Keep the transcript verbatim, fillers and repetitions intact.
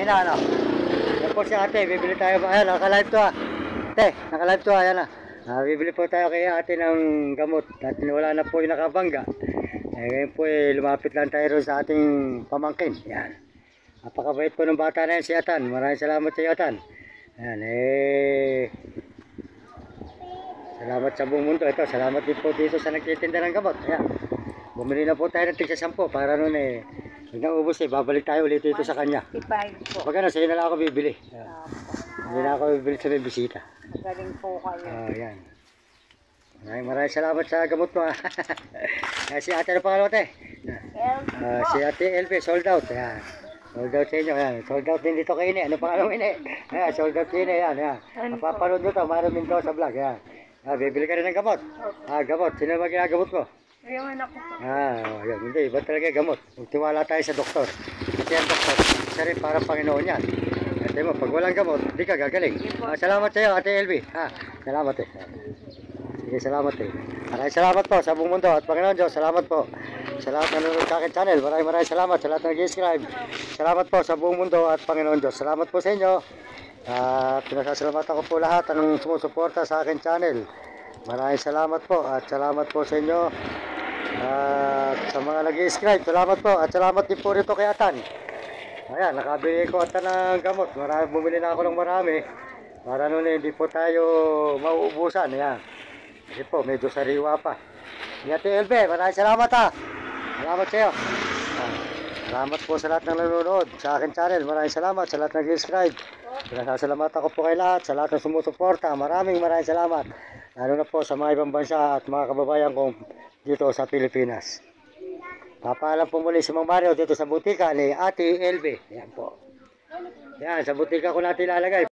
mahina, ano. Yan po si ate, bibili tayo. Ayan, naka-live to ah. Ate, naka-live to ah, ayan ah. Ah, bibili po tayo kay ate ng gamot. At wala na po yung nakabangga. Eh, ngayon po eh, lumapit lang tayo rin sa ating pamangkin. Yan. Napakabait po ng bata na yan si Atan. Maraming salamat sa iyo, Atan. Ayan, eh... Salamat sa buong mundo. Ito, salamat din po dito sa nagtitinda ng gamot. Ayan. Bumili na po tayo ng tigsa sampo para noon eh, pag naubos eh, babalik tayo ulit dito sa kanya. fifty-five po. Pag ano, sa'yo na lang ako bibili. Ayan. Opo. Hindi na ako bibili sa may bisita. Magaling po kayo. Oh, ayan. Maraming maraming salamat sa gamot mo. ah. Si ate na pangalan ate. Ah, si ate L P, sold out. Ayan. Sold out sa inyo. Ayan. Sold out din dito kay Ine. Ano pangalan mo Ine? Ayan, sold out kay Ine. Ayan, ayan. Napapanood nyo to. Maraming Minto sa vlog. Ayan. Ah, bibili ka rin ng gamot. Ah, gamot. Sino ba ginagamot mo? Yung anak ko po. Ah, oh, yan. Hindi, iba talaga gamot. Magtiwala tayo sa doktor. Kasi ang doktor, isa rin para Panginoon yan. Ate mo, pag walang gamot, hindi ka gagaling. Ah, salamat sa iyo, Ate L B. Ah, salamat eh. Sige, salamat eh. Maraming salamat po sa buong mundo at Panginoon Diyos. Salamat po sa lahat na nanonood sa akin channel. Maraming maraming salamat sa lahat na nag-subscribe. Salamat po sa buong mundo at Panginoon Diyos. Salamat po sa inyo. At pinasasalamatan ko po lahat ng sumusuporta sa akin channel. Maraming salamat po at salamat po sa inyo. At sa mga nag-subscribe, salamat po. At salamat din po rito kay Atan. Ayan, nakabili ko Atan ng gamot. Marami, bumili na ako ng marami. Para noon eh, hindi po tayo mauubusan. Ayan. Kasi po, medyo sariwa pa. Ate L B, maraming salamat ha. Salamat sa iyo. Ah, salamat po sa lahat ng nanonood sa akin channel. Maraming salamat sa lahat ng nag-subscribe. Pinasasalamatan ko po kay lahat, sa lahat ng sumusuporta. Maraming maraming salamat. Lalo na po sa mga ibang bansa at mga kababayan kong dito sa Pilipinas. Papaalam po muli si Mang Mario dito sa butika ni Ate L B. Yan po. Yan, sa butika ko natin ilalagay.